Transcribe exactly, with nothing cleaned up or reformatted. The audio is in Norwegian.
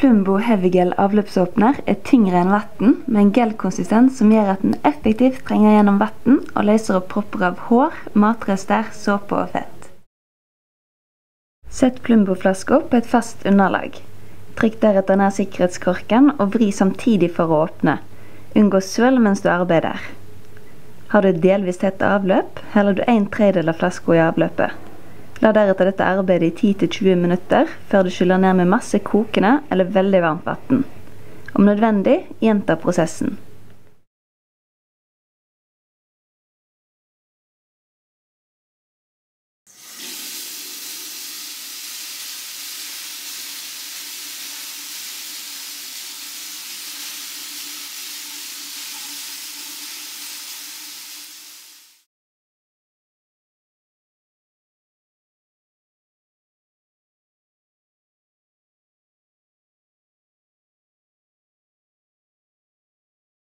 Plumbo Heavy-Gel avløpsåpner er tyngre enn vatten, med en gel-konsistens som gjør at den effektivt trenger gjennom vatten og løser opp propper av hår, matrester, såpe og fett. Sett Plumbo-flaska på et fast underlag. Trykk deretter ned sikkerhetskorken og vri samtidig for å åpne. Unngå søl mens du arbeider. Har du delvis tett avløp, heller du en tredjedel av flaska i avløpet. La deretter dette arbeidet i ti til tjue minutter, før du skyller ned med masse kokende eller veldig varmt vatten. Om nødvendig, gjenta prosessen.